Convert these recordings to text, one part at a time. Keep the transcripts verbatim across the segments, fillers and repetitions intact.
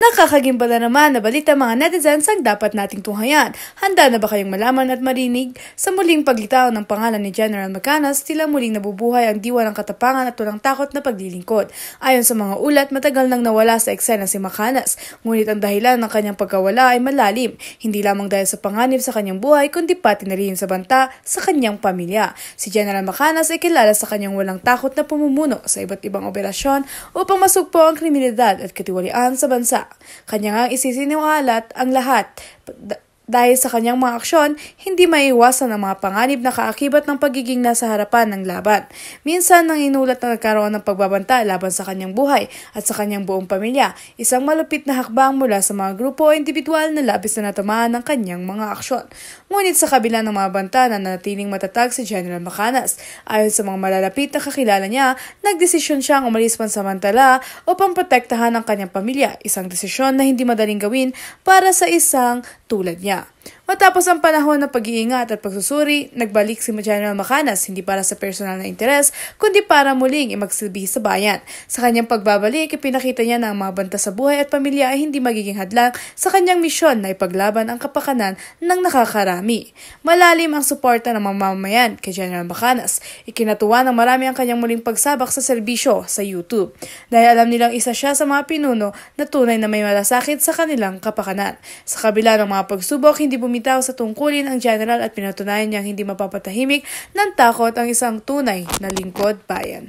Nakakagimbala naman na balita mga netizens ang dapat nating tunghayan. Handa na ba kayong malaman at marinig? Sa muling paglitaw ng pangalan ni General Macanas, tila muling nabubuhay ang diwa ng katapangan at walang takot na paglilingkod. Ayon sa mga ulat, matagal nang nawala sa eksena si Macanas, ngunit ang dahilan ng kanyang pagkawala ay malalim. Hindi lamang dahil sa panganib sa kanyang buhay, kundi pati na rin sa banta sa kanyang pamilya. Si General Macanas ay kilala sa kanyang walang takot na pumumuno sa iba't ibang operasyon upang masugpo ang kriminalidad at katiwalian sa bansa. Kanya ngang isisiniwalat ang lahat. Dahil sa kanyang mga aksyon, hindi maiiwasan ang mga panganib na kaakibat ng pagiging nasa harapan ng laban. Minsan nang inulat na nagkaroon ng pagbabanta laban sa kanyang buhay at sa kanyang buong pamilya, isang malupit na hakbang mula sa mga grupo o individual na labis na natamaan ng kanyang mga aksyon. Ngunit sa kabila ng mga banta na nanatiling matatag si General Macanas, ayon sa mga malalapit na kakilala niya, nagdesisyon siyang umalis pansamantala upang protektahan ang kanyang pamilya, isang desisyon na hindi madaling gawin para sa isang tulad niya. Matapos ang panahon ng pag-iingat at pagsusuri, nagbalik si General Macanas hindi para sa personal na interes, kundi para muling imagsilbi sa bayan. Sa kanyang pagbabalik, ipinakita niya na ang mga banta sa buhay at pamilya ay hindi magiging hadlang sa kanyang misyon na ipaglaban ang kapakanan ng nakakarami. Malalim ang suporta ng mamamayan kay General Macanas. Ikinatuwa ng marami ang kanyang muling pagsabak sa serbisyo sa YouTube, dahil alam nilang isa siya sa mga pinuno na tunay na may malasakit sa kanilang kapakanan. Sa kabila ng mga pagsubok, hindi bumitaw sa tungkulin ang general at pinatunayan niyang hindi mapapatahimik ng takot ang isang tunay na lingkod bayan.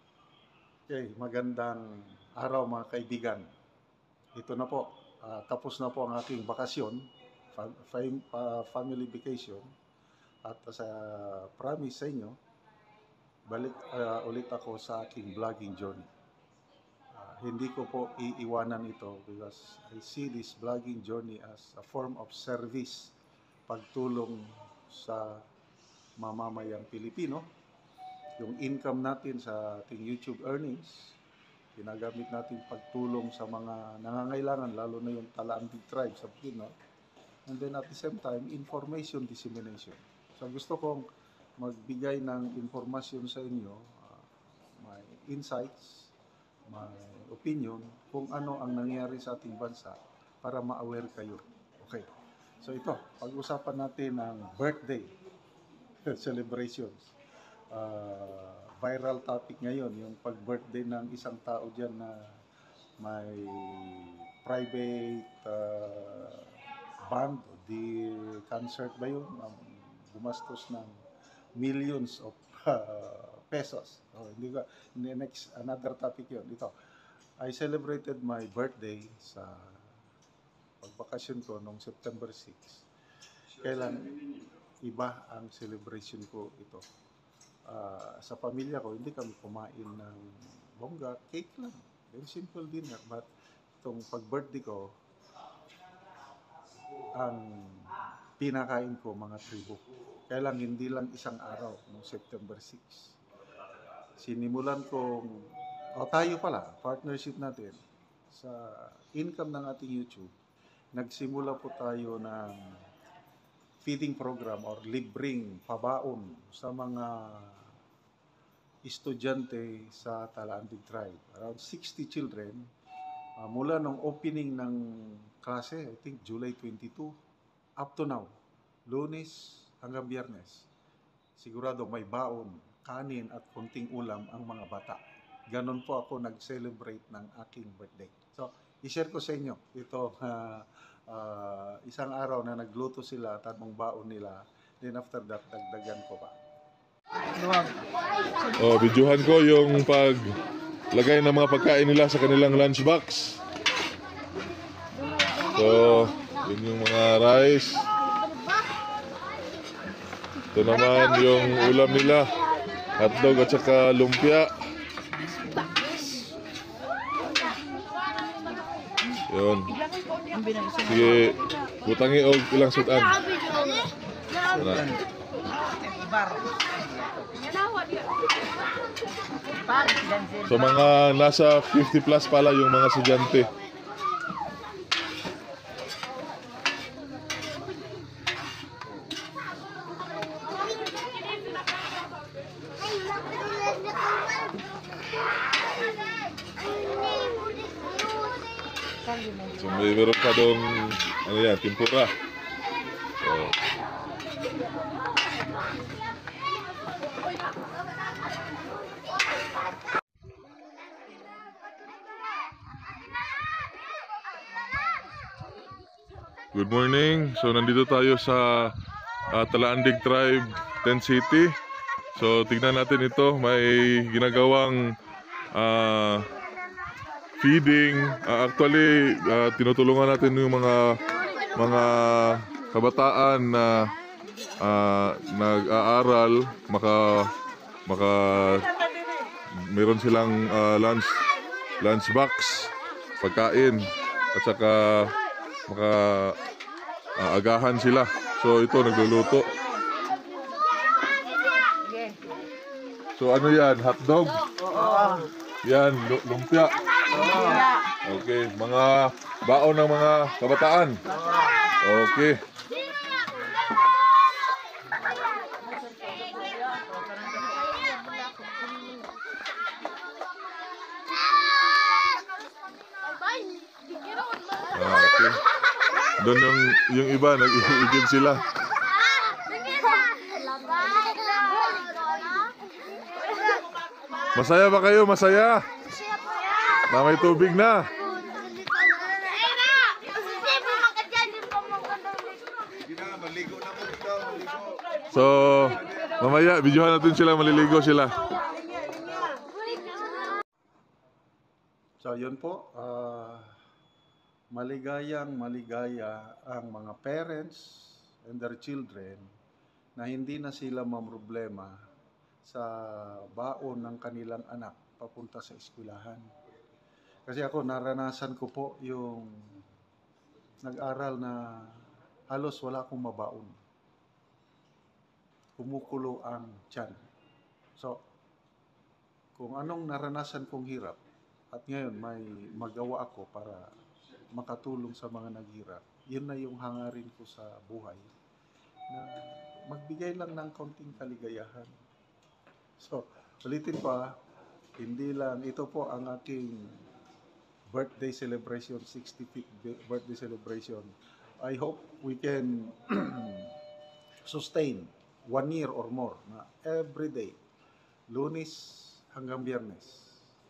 Okay, magandang araw mga kaibigan. Ito na po, uh, tapos na po ang aking bakasyon, fam fam uh, family vacation. At sa uh, promise sa inyo, balik uh, ulit ako sa aking vlogging journey. Hindi ko po iiwanan ito because I see this vlogging journey as a form of service, pagtulong sa mamamayang Pilipino. Yung income natin sa ating YouTube earnings, ginagamit natin pagtulong sa mga nangangailangan, lalo na yung Talaan-Big Tribe sa Pino. And then at the same time, information dissemination. So gusto kong magbigay ng informasyon sa inyo, uh, my insights, my opinion kung ano ang nangyari sa ating bansa para ma-aware kayo. Okay. So ito, pag-usapan natin ang birthday celebrations. Uh, viral topic ngayon, yung pag-birthday ng isang tao dyan na may private uh, band, di concert ba yun? Um, gumastos ng millions of uh, pesos. Oh, hindi ko, next, another topic yun. Ito, I celebrated my birthday sa pagbakasyon ko noong September sixth. Kailan iba ang celebration ko ito. Uh, sa pamilya ko, hindi kami kumain ng bongga, cake lang. Very simple dinner. But itong pag-birthday ko, ang pinakain ko mga tribo. Kailan hindi lang isang araw noong September sixth. Sinimulan kong, o tayo pala, partnership natin sa income ng ating YouTube, nagsimula po tayo ng feeding program or libreng pabaon sa mga estudyante sa Talaan-Big Tribe. Around sixty children, uh, mula nung opening ng klase, I think July twenty-two, up to now, Lunes hanggang Biyernes. Sigurado may baon, kanin at konting ulam ang mga bata. Ganon po ako nag-celebrate ng aking birthday. So, i-share ko sa inyo ito, uh, uh, isang araw na nagluto sila at anong baon nila. Then after that, dagdagan ko pa. Oh, videohan ko yung paglagay ng mga pagkain nila sa kanilang lunchbox. So, yun yung mga rice. Ito naman yung ulam nila. Hotdog at saka lumpia. Yun. Sige, butangi og ilang sutan. Sana. So mga nasa fifty plus pala yung mga estudyante. So may meron pa dong ano yan, tempura. So, good morning. So nandito tayo sa uh, Talaandig Tribe, Tent City. So tignan natin ito, may ginagawang uh, feeding. Uh, actually, uh, tinutulungan natin yung mga mga kabataan na uh, nag-aaral, maka maka meron silang uh, lunch lunch box, pagkain, at saka maka uh, agahan sila. So ito nagluluto. So ano yan? Hotdog? Yan, lumpia. Okay, mga baon ng mga kabataan. Okay. Ah, okay. Doon yung, yung iba, nag-iigib sila. Masaya ba kayo? Masaya? Na may tubig na. So, mamaya, videohan natin sila, maliligo sila. So, yun po. Uh, maligayang maligaya ang mga parents and their children na hindi na sila mamroblema sa baon ng kanilang anak papunta sa eskwelahan. Kasi ako, naranasan ko po yung nag-aral na halos wala akong mabaon. Kumukulo ang tiyan. So, kung anong naranasan kong hirap, at ngayon may magawa ako para makatulong sa mga naghirap, yun na yung hangarin ko sa buhay, na magbigay lang ng konting kaligayahan. So, ulitin pa, hindi lang, ito po ang aking birthday celebration, sixty-fifth birthday celebration. I hope we can sustain one year or more na every day, Lunes hanggang Biyernes,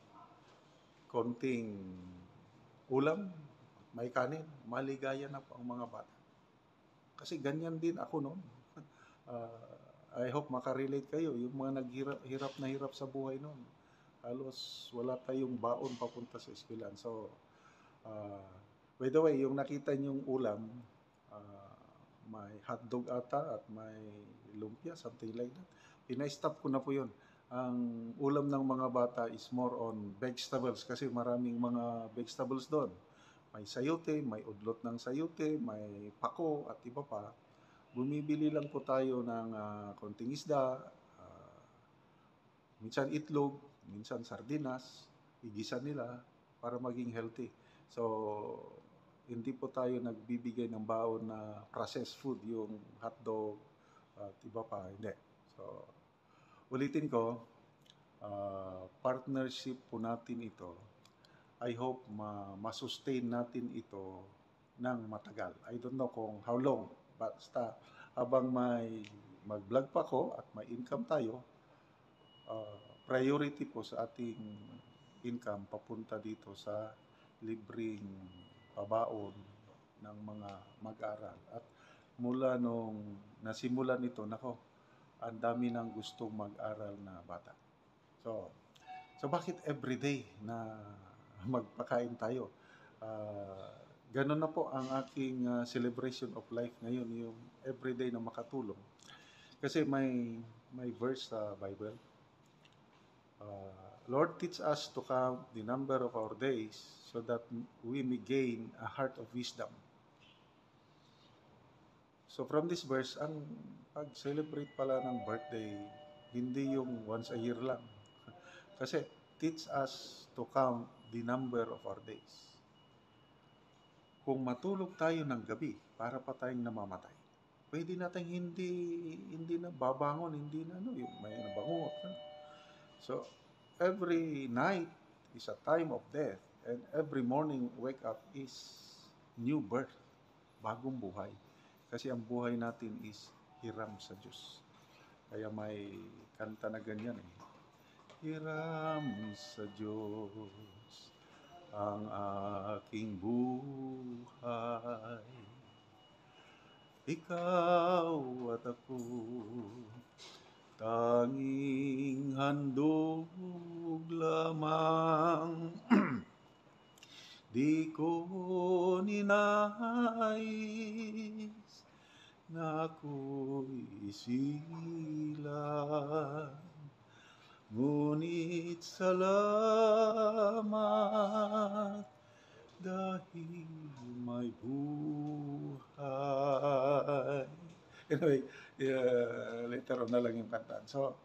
konting ulam, may kanin, maligaya na po ang mga bata. Kasi ganyan din ako noon. Uh, I hope makarelate kayo, yung mga naghirap hirap na hirap sa buhay noon. Halos wala tayong baon papunta sa eskwelahan. So, uh, by the way, yung nakita niyong ulam, uh, may hotdog ata at may lumpia, something like that. Pina-stop ko na po yun. Ang ulam ng mga bata is more on vegetables kasi maraming mga vegetables doon. May sayote, may udlot ng sayote, may pako at iba pa. Bumibili lang po tayo ng uh, konting isda, uh, minsan itlog, minsan sardinas, igisa nila para maging healthy. So, hindi po tayo nagbibigay ng baon na processed food, yung hotdog at iba pa, hindi. So, ulitin ko, uh, partnership po natin ito. I hope ma- ma-sustain natin ito ng matagal. I don't know kung how long, basta habang may mag-vlog pa ko at may income tayo, uh, priority po sa ating income papunta dito sa libreng pabaon ng mga mag-aral. At mula nung nasimulan ito, nako, ang dami nang gustong mag-aral na bata. So, so bakit everyday na magpakain tayo? Uh, ganun na po ang aking uh, celebration of life ngayon, yung everyday na makatulong. Kasi may may verse sa Bible. Uh, Lord, teach us to count the number of our days so that we may gain a heart of wisdom. So from this verse, ang pag-celebrate pala ng birthday, hindi yung once a year lang. Kasi teach us to count the number of our days. Kung matulog tayo ng gabi para pa tayong namamatay, pwede natin hindi hindi na babangon, hindi na ano, yung may nabangungot na. So every night is a time of death, and every morning wake up is new birth, bagong buhay. Kasi ang buhay natin is hiram sa Diyos. Kaya may kanta na ganyan eh. Hiram sa Diyos ang aking buhay. Ikaw at ako, tanging handog lamang. Di ko ninais na ako'y isilang, ngunit salamat dahil may buhay. Anyway, yeah, later on na lang yung kanta. So,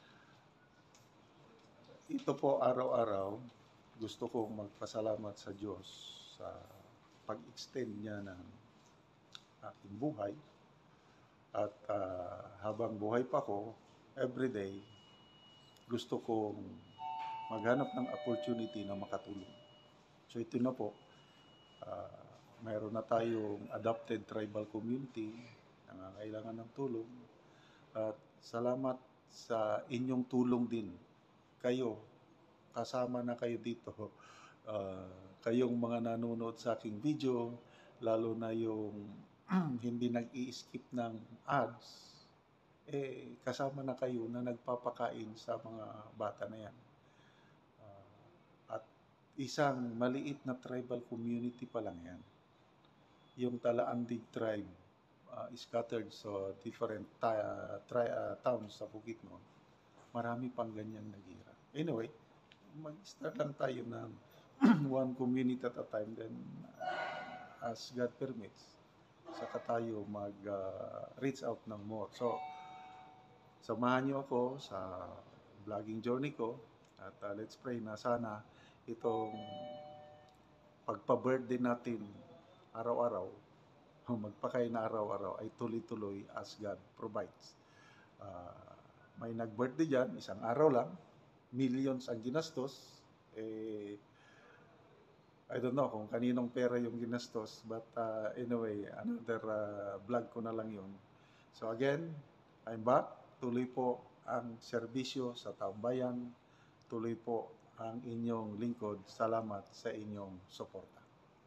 ito po araw-araw, gusto kong magpasalamat sa Diyos sa pag-extend niya ng aking buhay. At uh, habang buhay pa ko, everyday, gusto kong maghanap ng opportunity na makatulong. So ito na po, uh, mayroon na tayong adopted tribal community, nangangailangan ng tulong. At salamat sa inyong tulong din. Kayo, kasama na kayo dito. Uh, kayong mga nanonood sa aking video, lalo na yung hindi nag-i-skip ng ads, eh kasama na kayo na nagpapakain sa mga bata na yan. Uh, at isang maliit na tribal community pa lang yan. Yung Talaandig tribe uh, scattered sa different ta- tri- uh, towns sa Bukidnon. Marami pang ganyan naghihirap. Anyway, mag-start lang tayo ng one community at a time, then uh, as God permits, saka tayo mag-reach uh, out ng more. So, samahan niyo ako sa vlogging journey ko at uh, let's pray na sana itong pagpa-birthday natin araw-araw, magpakain na araw-araw ay tuloy-tuloy as God provides. Uh, may nag-birthday dyan, isang araw lang, millions ang ginastos, eh, I don't know kung kaninong pera yung ginastos, but uh, anyway, another uh, vlog ko na lang yun. So again, I'm back. Tuloy po ang serbisyo sa taong bayan. Tuloy po ang inyong lingkod. Salamat sa inyong suporta.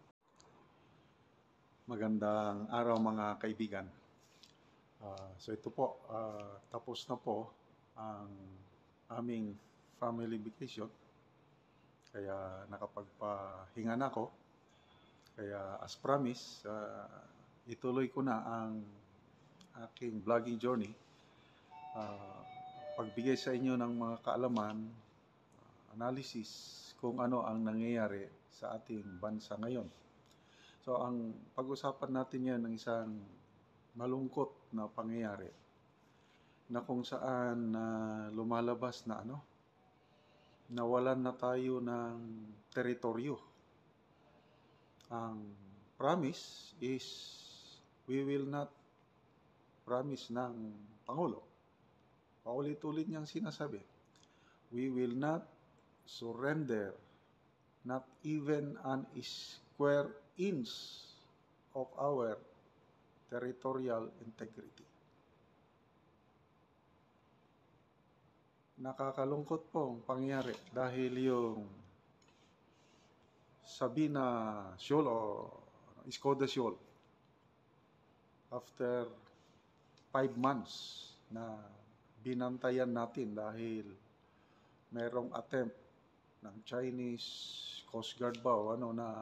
Magandang araw mga kaibigan. Uh, so ito po, uh, tapos na po ang aming family vacation. Kaya nakapagpahinga na ako. Kaya as promised, uh, ituloy ko na ang aking vlogging journey. Uh, pagbigay sa inyo ng mga kaalaman, uh, analysis kung ano ang nangyayari sa ating bansa ngayon. So ang pag-usapan natin yan ng isang malungkot na pangyayari na kung saan uh, lumalabas na ano, nawalan na tayo ng teritoryo. Ang promise is we will not promise ng Pangulo. Paulit-ulit niyang sinasabi, we will not surrender not even an square inch of our territorial integrity. Nakakalungkot po ang pangyayari dahil yung Sabina Shoal o Skoda Shoal, after five months na binantayan natin dahil merong attempt ng Chinese Coast Guard ba o ano na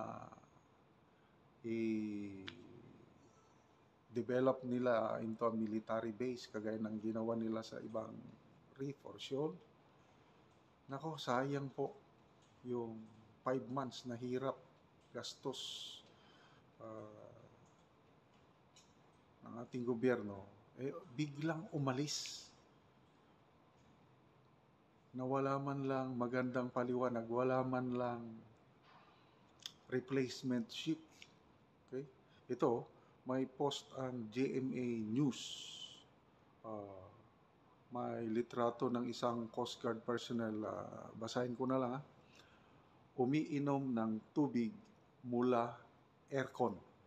i-develop nila into a military base kagaya ng ginawa nila sa ibang reef or shoal. Nako, sayang po yung five months na hirap, gastos uh, ng ating gobyerno, eh, biglang umalis. Nawala man lang magandang paliwanag, wala man lang replacement ship. Okay? Ito, may post ang G M A News. Uh, may litrato ng isang Coast Guard personnel. Uh, basahin ko na lang. Ha? Umiinom ng tubig mula aircon.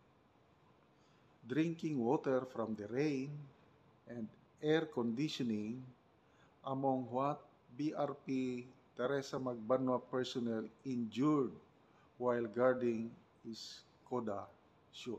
drinking water from the rain, and air conditioning among what B R P Teresa Magbanwa personnel endured while guarding is Koda Shoal.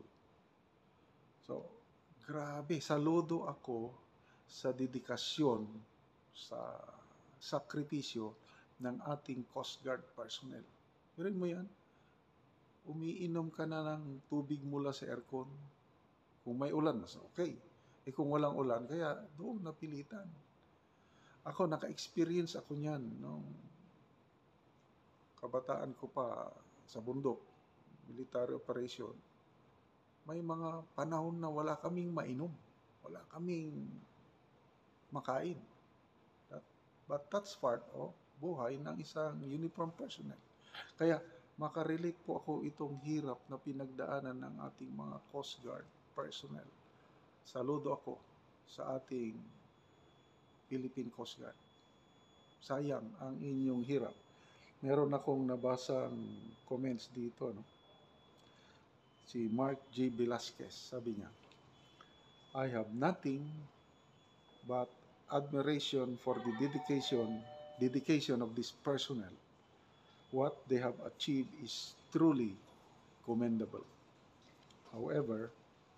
So, grabe, saludo ako sa dedikasyon, sa sakripisyo ng ating Coast Guard personnel. Meron mo yan? Umiinom ka na ng tubig mula sa aircon. Kung may ulan, mas okay. Eh kung walang ulan, kaya doon napilitan. Ako, naka-experience ako niyan nung kabataan ko pa sa bundok, military operation. May mga panahon na wala kaming mainom. Wala kaming makain. That, but that's part of buhay ng isang uniform personnel. Kaya makarelate po ako itong hirap na pinagdaanan ng ating mga Coast Guard personnel. Saludo ako sa ating Philippine Coast Guard. Sayang ang inyong hirap. Meron akong nabasang comments dito, no? Si Mark G. Velasquez, sabi niya, I have nothing but admiration for the dedication dedication of this personnel. What they have achieved is truly commendable. However,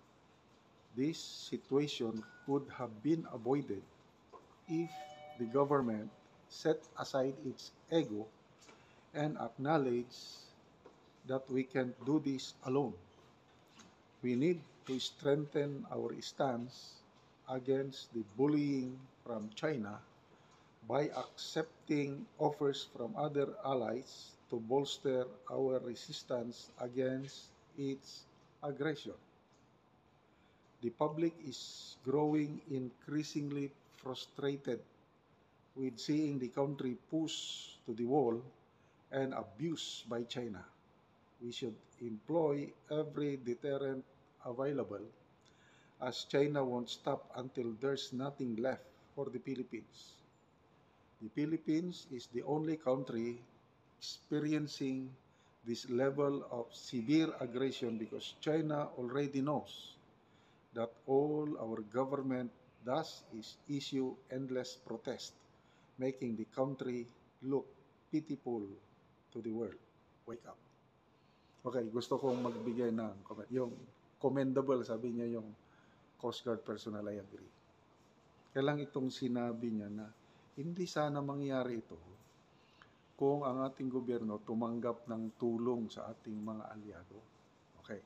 this situation could have been avoided if the government set aside its ego and acknowledge that we can't do this alone. We need to strengthen our stance against the bullying from China by accepting offers from other allies to bolster our resistance against its aggression. The public is growing increasingly frustrated with seeing the country pushed to the wall and abused by China. We should employ every deterrent available, as China won't stop until there's nothing left for the Philippines. The Philippines is the only country experiencing this level of severe aggression because China already knows that all our government does is issue endless protest, making the country look pitiful to the world. Wake up. Okay, gusto kong magbigay ng comment. Yung commendable, sabi niya yung Coast Guard personnel, I agree. Kaya lang itong sinabi niya na hindi sana mangyari ito kung ang ating gobyerno tumanggap ng tulong sa ating mga aliado. Okay.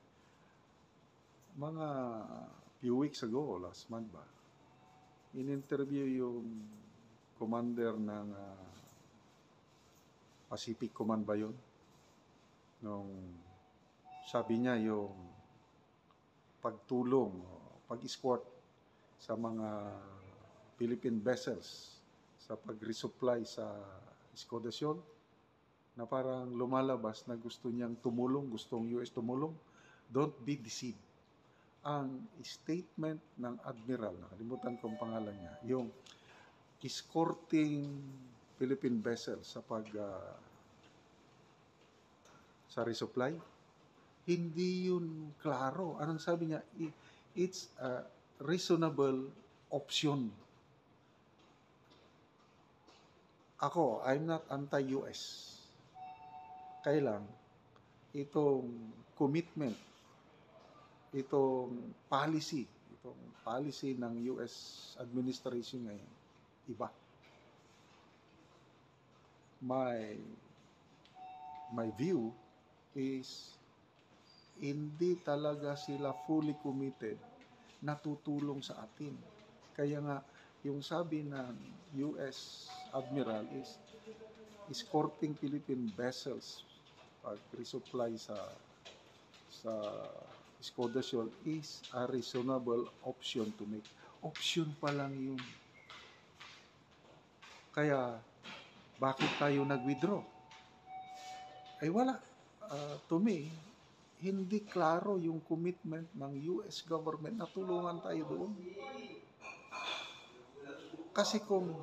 Mga few weeks ago, last month ba, in-interview yung commander ng uh, Pacific Command ba yun? Nung sabi niya yung pagtulong, pag-escort sa mga Philippine vessels sa pag-resupply sa Escudation, na parang lumalabas na gusto niyang tumulong, gustong U S tumulong. Don't be deceived. Ang statement ng Admiral, nakalimutan kong pangalan niya, yung escorting Philippine vessels sa pag uh, sa resupply, hindi yun klaro. Anong sabi niya? It's a reasonable option. Ako, I'm not anti-U S. Kailang, itong commitment, itong policy, itong policy ng U S administration ngayon, iba. My, my view is hindi talaga sila fully committed na tutulong sa atin. Kaya nga, yung sabi ng U S Admiral is escorting Philippine vessels pag resupply sa sa Escudation is a reasonable option to make. Option pa lang yun. Kaya, bakit tayo nag-withdraw? Ay wala. Uh, to me, hindi klaro yung commitment ng U S government na tulungan tayo doon. Kasi kung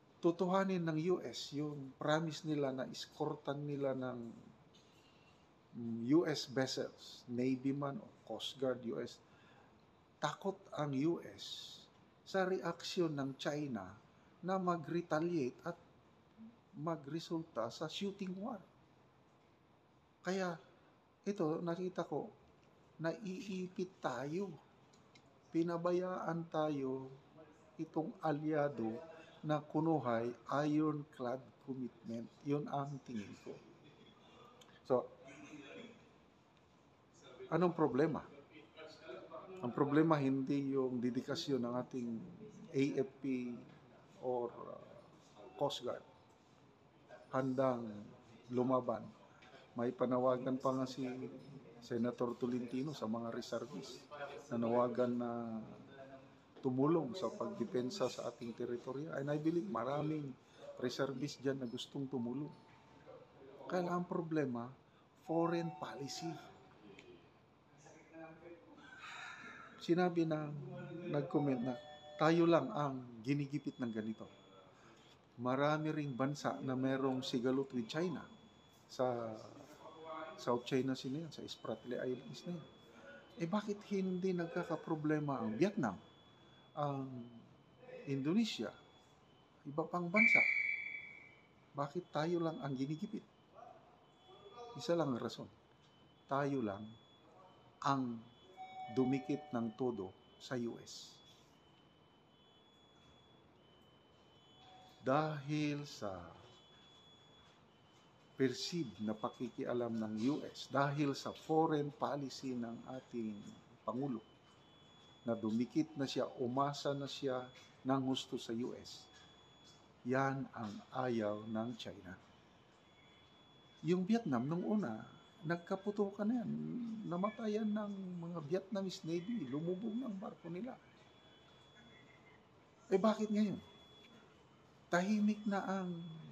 tutuhanin ng U S yung promise nila na escortan nila ng mm, U S vessels, Navy man o Coast Guard U S, takot ang U S sa reaksyon ng China na mag-retaliate at magresulta sa shooting war. Kaya ito, nakita ko, naiipit tayo. Pinabayaan tayo itong alyado na kunuhay ironclad commitment. Yun ang tingin ko. So, anong problema? Ang problema hindi yung dedikasyon ng ating A F P or uh, Coast Guard. Handang lumaban. May panawagan pa nga si Senator Tolentino sa mga reservists. Nanawagan na tumulong sa pagdepensa sa ating teritorya. And I believe maraming reservists dyan na gustong tumulong. Kaya ang problema, foreign policy. Sinabi na, nag-comment na, tayo lang ang ginigipit ng ganito. Marami ring bansa na merong sigalot with China sa South China Sea na yan, sa Spratly Islands na yan. Eh bakit hindi nagkakaproblema ang Vietnam, ang Indonesia, iba pang bansa? Bakit tayo lang ang ginigipit? Isa lang ang rason. Tayo lang ang dumikit ng todo sa U S. Dahil sa perceived na pakikialam ng U S, dahil sa foreign policy ng ating Pangulo, na dumikit na siya, umasa na siya ng husto sa U S, yan ang ayaw ng China. Yung Vietnam, nung una, nagkaputukan na yan. Namatayan ng mga Vietnamese Navy. Lumubog ng barko nila. Eh bakit ngayon? Tahimik na ang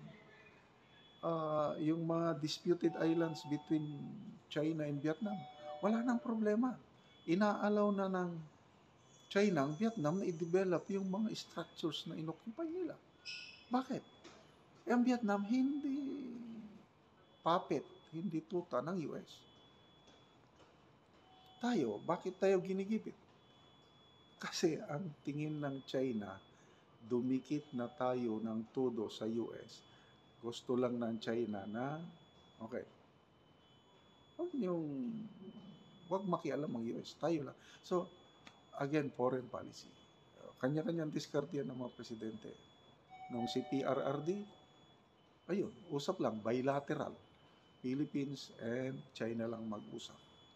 uh, yung mga disputed islands between China and Vietnam. Wala nang problema. Inaalaw na ng China ang Vietnam na i-develop yung mga structures na inoccupy nila. Bakit? Eh, ang Vietnam hindi puppet, hindi tuta ng U S. Tayo, bakit tayo ginigipit? Kasi ang tingin ng China, dumikit na tayo ng todo sa U S. Gusto lang ng China na, okay, huwag niyong, huwag makialam ang U S. Tayo lang. So, again, foreign policy. Kanya-kanyang diskarte yan ng mga presidente. Nung si P R R D, ayun, usap lang, bilateral. Philippines and China lang mag-usap.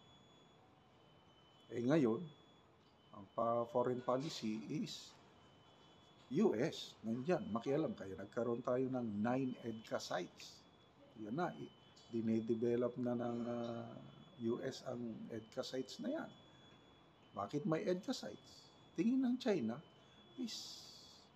Eh ngayon, ang pa-foreign policy is U S. Nandyan, makialam kayo. Nagkaroon tayo ng nine EDCA sites. Yan na, dinedevelop na ng uh, U S ang EDCA sites na yan. Bakit may EDCA sites? Tingin ng China is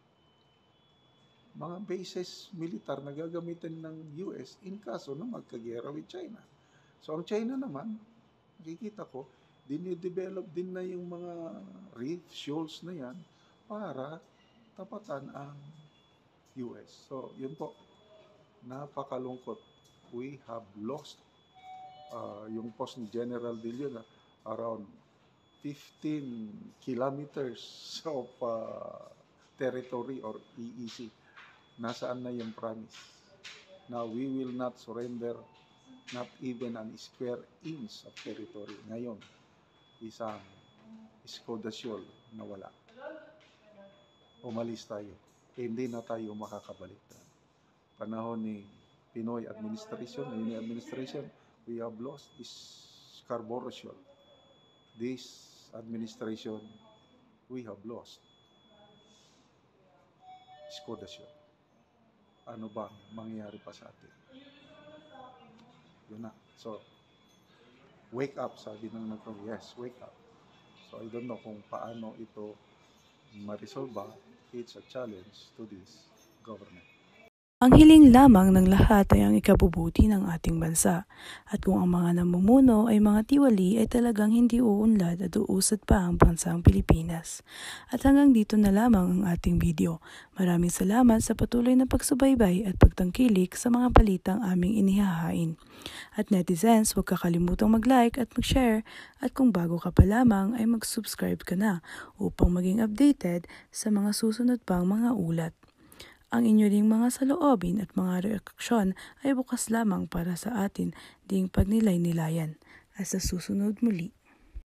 mga bases militar na gagamitin ng U S in kaso na magkagera with China. So ang China naman, nakikita ko, dinidevelop din na yung mga reef, shoals na yan para tapatan ang U S. So yun po, napakalungkot. We have lost uh, yung post ni General Villo na around fifteen kilometers of uh, territory or E E C. Nasaan na yung promise? Now, we will not surrender not even an square inch of territory. Ngayon, isang iskodasyol na wala. Umalis tayo. Eh, hindi na tayo makakabalik. Panahon ni Pinoy administration, na Pinoy administration, we have lost is Scarborough Shoal. This administration, we have lost iskodasyol. Ano ba mangyayari pa sa atin? Yun na. So, wake up, sabi ng nagkong, yes, wake up. So, I don't know kung paano ito ma-resolve. It's a challenge to this government. Ang hiling lamang ng lahat ay ang ikabubuti ng ating bansa. At kung ang mga namumuno ay mga tiwali ay talagang hindi uunlad at uusad pa ang bansang Pilipinas. At hanggang dito na lamang ang ating video. Maraming salamat sa patuloy na pagsubaybay at pagtangkilik sa mga balitang aming inihahain. At netizens, huwag kakalimutang mag-like at mag-share. At kung bago ka pa lamang ay mag-subscribe ka na upang maging updated sa mga susunod pang mga ulat. Ang inyo ring mga saloobin at mga reaksyon ay bukas lamang para sa atin ding pagnilay-nilayan. At sa susunod muli.